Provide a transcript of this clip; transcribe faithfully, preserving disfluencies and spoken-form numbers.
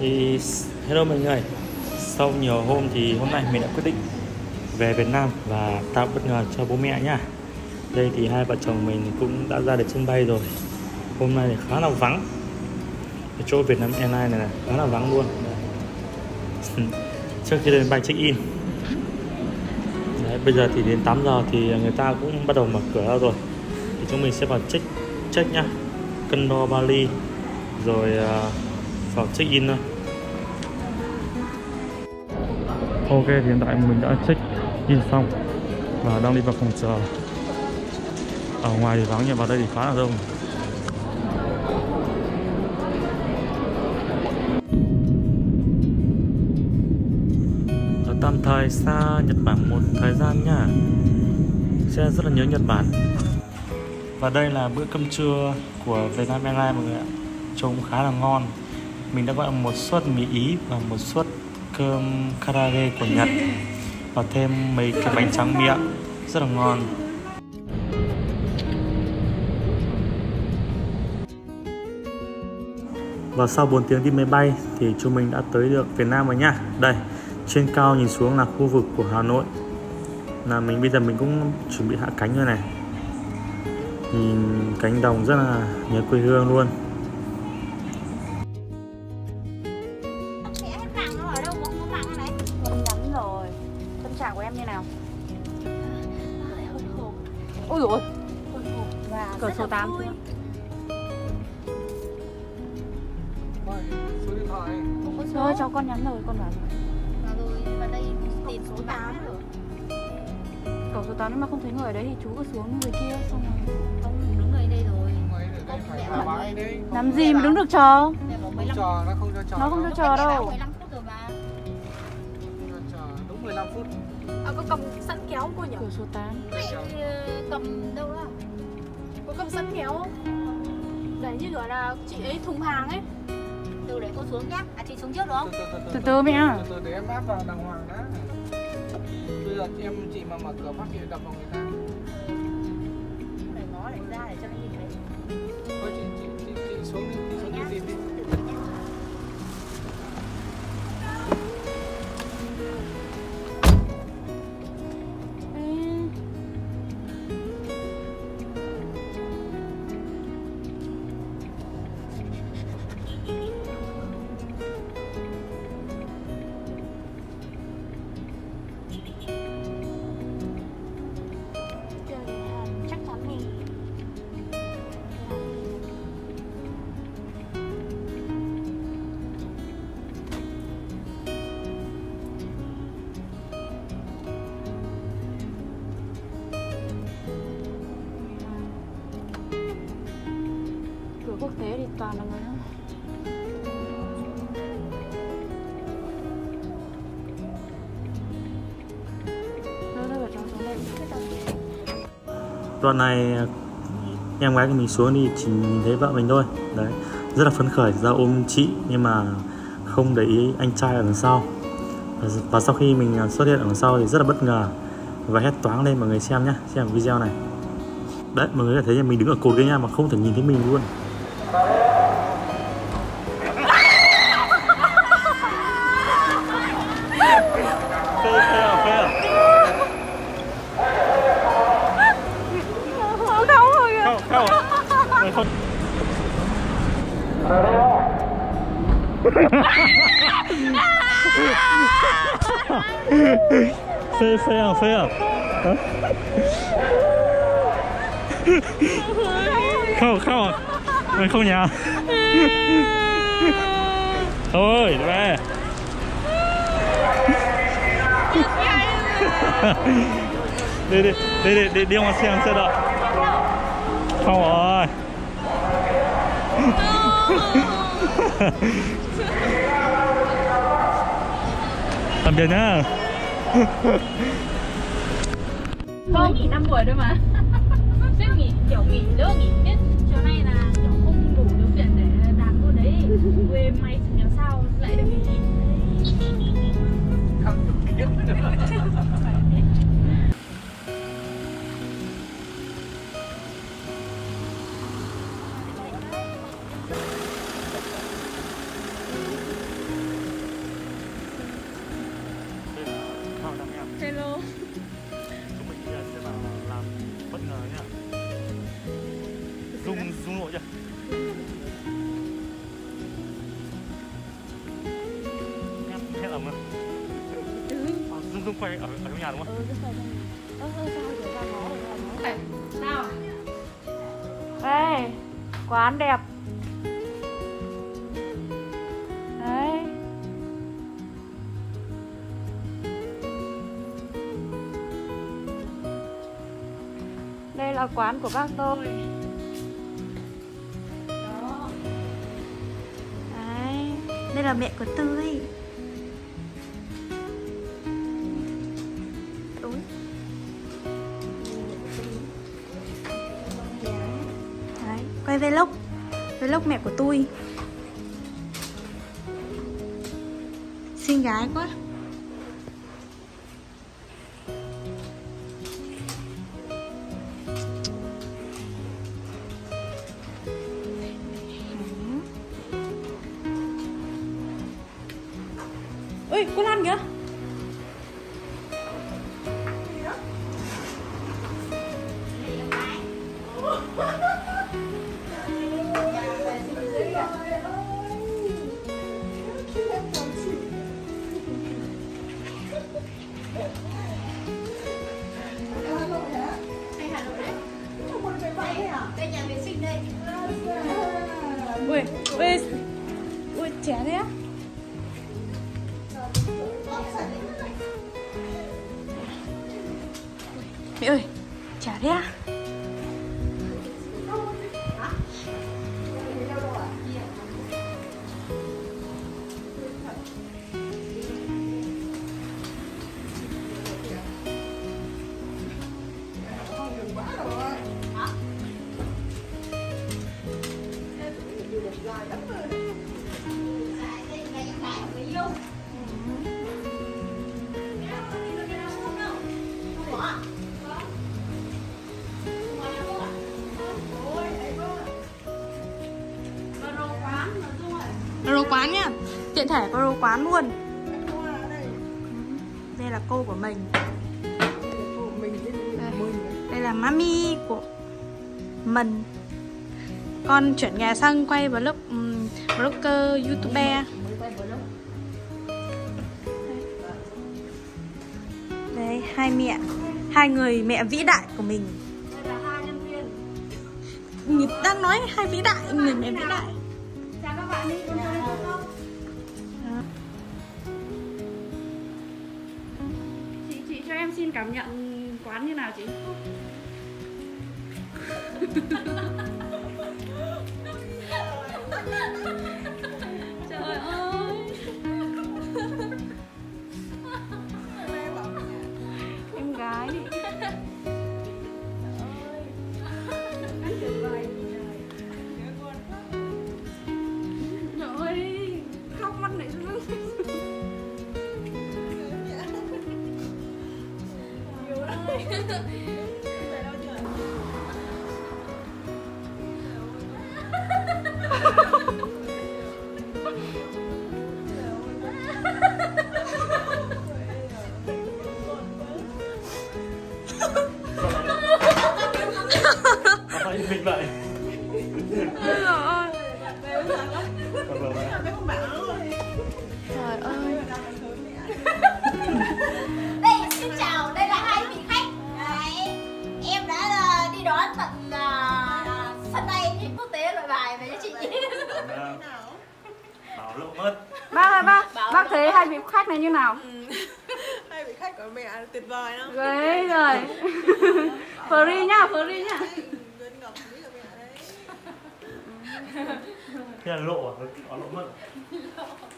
Thì hello mọi người. Sau nhiều hôm thì hôm nay mình đã quyết định về Việt Nam và tạo bất ngờ cho bố mẹ nhá. Đây thì hai vợ chồng mình cũng đã ra đến sân bay rồi. Hôm nay thì khá là vắng. Cái chỗ Vietnam Airlines này, này khá là vắng luôn. Trước khi lên bay check in. Đấy, bây giờ thì đến tám giờ thì người ta cũng bắt đầu mở cửa ra rồi. Thì chúng mình sẽ vào check check nhá. Cân đo vali rồi uh, vào check in thôi. Ok, thì hiện tại mình đã check in xong và đang đi vào phòng chờ. Ở ngoài thì vắng nhưng vào đây thì khá là đông. Ở tạm thời xa Nhật Bản một thời gian nhá, sẽ rất là nhớ Nhật Bản. Và đây là bữa cơm trưa của Vietnam Airlines mọi người ạ, trông khá là ngon. Mình đã gọi một suất mì Ý và một suất cơm karage của Nhật và thêm mấy cái bánh tráng miệng rất là ngon. Và sau bốn tiếng đi máy bay thì chúng mình đã tới được Việt Nam rồi nhá. Đây, trên cao nhìn xuống là khu vực của Hà Nội. Là mình bây giờ mình cũng chuẩn bị hạ cánh rồi này. Nhìn cánh đồng rất là nhớ quê hương luôn. Tâm trạng của em như nào? Ôi dồi ôi, cửa số tám. Thôi cho con nhắn rồi, con bảo rồi. Và đây tìm số tám rồi. Cổng số tám mà không thấy người ở đấy thì chú cứ xuống người kia xong rồi. Không, đứng người đây rồi. Làm gì mà đứng được chờ? Không chờ, nó không cho chờ. Nó không cho chờ đâu. mười lăm phút rồi mà. Đúng mười lăm phút. À, có cầm sẵn kéo không cô nhỉ? Cửa số tám. Cầm đâu đó? Có cầm sẵn kéo không? Đấy như gọi là chị ấy thùng hàng ấy. Từ để cô xuống nhá. À chị xuống trước đúng không? Từ từ, từ, từ, từ mẹ. Từ từ để em áp vào đàng hoàng đã. Bây giờ em chị mà mở cửa phát hiện đập vào người ta. Để ngó lại ra để cho nó nhìn thấy. Thôi chị, chị, chị, chị xuống đi, chị xuống đi tìm đi. Quốc tế thì toàn là người đó. Đoạn này em gái của mình xuống đi chỉ nhìn thấy vợ mình thôi. Đấy, rất là phấn khởi ra ôm chị nhưng mà không để ý anh trai ở đằng sau. Và sau khi mình xuất hiện ở đằng sau thì rất là bất ngờ và hét toáng lên mọi người xem nhá, xem video này. Đấy, mọi người có thể thấy mình đứng ở cột kia nha mà không thể nhìn thấy mình luôn. Phê phê à phê à không không mày không nhà thôi về đi đi đi đi đi đi ngoài xe xe đợi không rồi. Tạm biệt nhá. Con nghỉ năm buổi thôi mà. Sếp nghỉ kiểu nghỉ đỡ nghỉ Tết chiều nay là kiểu không đủ điều kiện để làm luôn đấy. Quê may làm sao lại được nghỉ. Không được biết. không quay ở, ở trong nhà đúng không? Ừ, cứ quay trong nhà. Ơ, ơ, sao kiểu ra ngó rồi, ra ngó. Đây, nào. Đây, quán đẹp. Đấy. Đây là quán của bác tôi. Đó. Đấy. Đây là mẹ của Tươi. Đúng. Đấy, quay vlog. Vlog mẹ của tôi. Xinh gái quá. Ui, cô Lan kìa. Ui, ui, ui, trẻ thế á. Mẹ ơi, chả thế à? Pro quán nhá, tiện thể pro quán luôn. Đây là cô của mình. Đây, đây là mami của mình. Con chuyển nghề sang quay vlog, um, vlogger youtuber. Đây, hai mẹ, hai người mẹ vĩ đại của mình. Đây là hai nhân viên. Người đang nói hai vĩ đại, người mẹ vĩ đại. Chào các bạn đi, con chơi được không? Chị, chị cho em xin cảm nhận quán như nào chị? Trời ơi. Em gái. Trời ơi, khóc mắt này rưng rưng. Sao im lặng vậy? Trời ơi. Trời ơi. Đây, xin chào, đây là hai vị khách. Đấy, em đã uh, đi đón tận uh, sân bay quốc tế Nội Bài về cho chị. Bảo lộ mất. Bác ơi bác, bác thấy hai vị khách này như nào? Hai vị khách của mẹ tuyệt vời lắm. Đấy rồi. Free nhá, free nhá. Thế là lộ à? Bảo lộ mất.